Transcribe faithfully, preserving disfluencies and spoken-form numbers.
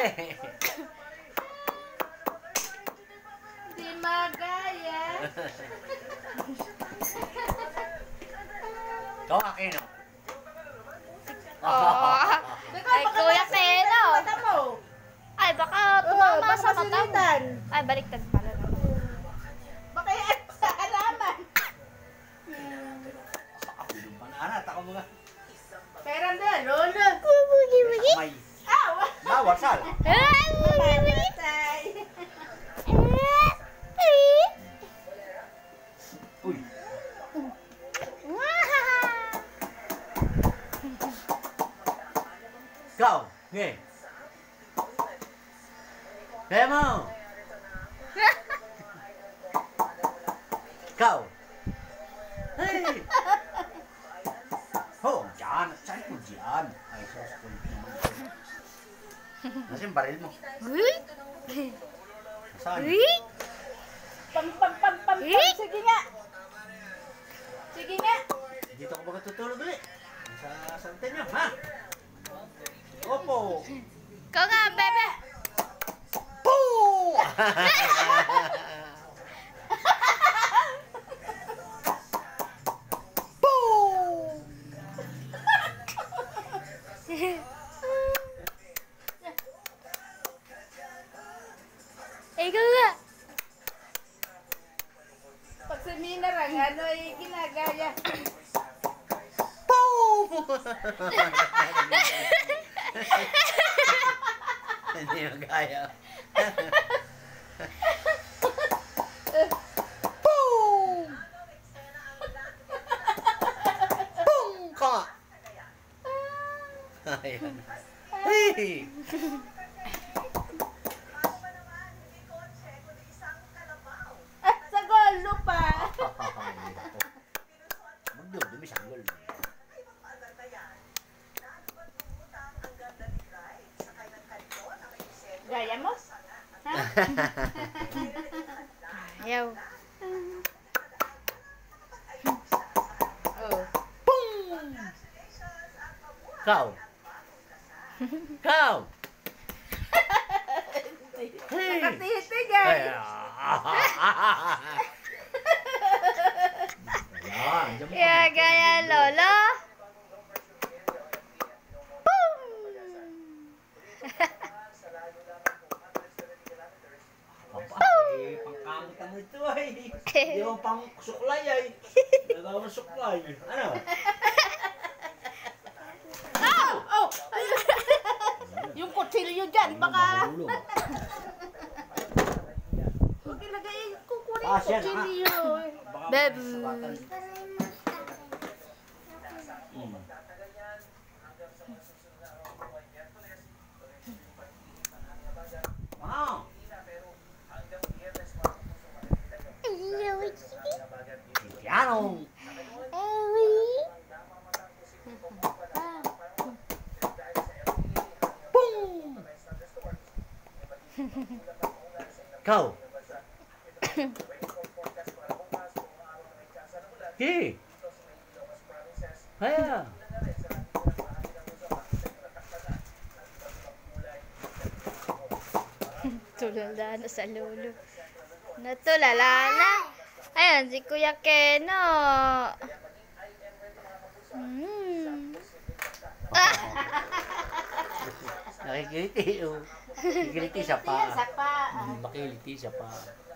Di magaya. Ikaw akin, no? Oh. Ay, Kuya Keno. Ay, baka tumama sa mata mo. Ay, baliktad pala. Baka yan sa halaman. Anak, ako mga. Pero na, lolo. May. Aw! Nawasal. Mamatay. Uy. Ikaw, nge. Kaya mo. Ikaw. Hey. Oh, dyan. Saan ko dyan? Ay, sos ko naman. Nasaan yung baril mo? Saan? Pam, pam, pam, pam, pam. Sige nga. Sige nga. Dito ko ba tutulog ulit? Sa santin niyo, ha? Opo. Ikaw nga, bebe. Poo! Ikaw nga. Pag sa minarang, ano ay ginagaya. Poo! Hindi magaya. Poo! Pong ka! Ayan. Hey! At sa golo pa. Magdudumi sa gol. Gaya mo? Ha? Ayaw. Oh. Pong! Kau! Kau! Hey! Nakatitig ay. Kaya gaya, lolo. Boom! Pangkamutan mo ito ay. Hindi mo pang suklay ay. Nagawang suklay. Ano? Oh! Oh! Yung kutsilyo dyan, baka... Huwag ilagay, kukunin yung kutsilyo. Beb. Wow! Piano! Boom! Kau! Hey! Haya! Tulala na sa lolo. Natulala na. Ayan, si Kuya Keno. Mm. Nakikiliti, oh. Nakikiliti sa pa. Sa pa. Makiliti sa pa.